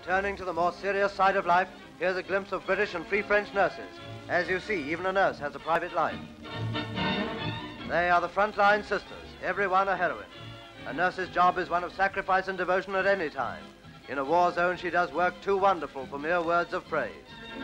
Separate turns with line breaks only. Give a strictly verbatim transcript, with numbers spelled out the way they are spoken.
Turning to the more serious side of life, here's a glimpse of British and Free French nurses. As you see, even a nurse has a private life. They are the frontline sisters, every one a heroine. A nurse's job is one of sacrifice and devotion at any time. In a war zone, she does work too wonderful for mere words of praise.